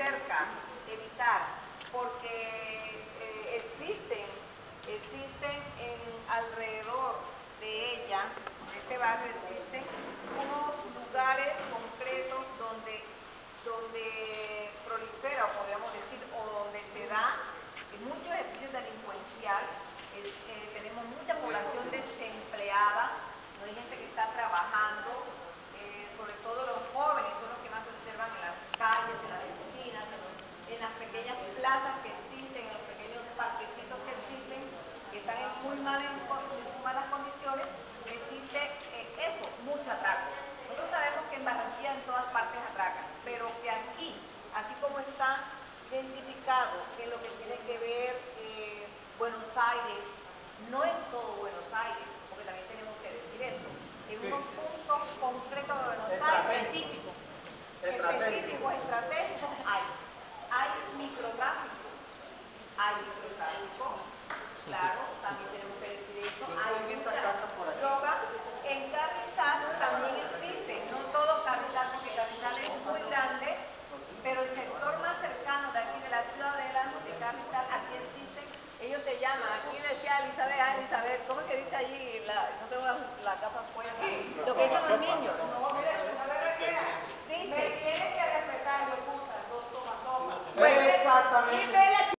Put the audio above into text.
cerca, evitar, porque existen alrededor de ella, de este barrio, existen unos lugares concretos donde prolifera, o podríamos decir, o donde se da mucho ejercicio delincuencial. Tenemos mucha población desempleada, no hay gente que está trabajando, sobre todo los jóvenes son los que más se observan en las calles, en las esquinas, en las pequeñas plazas que existen, en los pequeños parquecitos que existen, que están en muy malas condiciones. Existe eso, mucho atraco. Nosotros sabemos que en Barranquilla en todas partes atracan, pero que aquí, así como está identificado en lo que tiene que ver Buenos Aires, no en todo Buenos Aires, porque también tenemos que decir eso, en unos puntos concretos de Buenos Aires, específicos, estratégicos, hay microtráfico, claro, también tenemos que decir eso, hay mucha droga. En Carrizal también existe, no todo Carrizal, porque Carrizal es muy grande, pero el sector más cercano de aquí de la ciudadela de Carrizal, aquí existen, ellos se llaman, aquí decía Elizabeth, ¿cómo es que dice allí? No tengo la capa puesta, lo que dicen los niños, no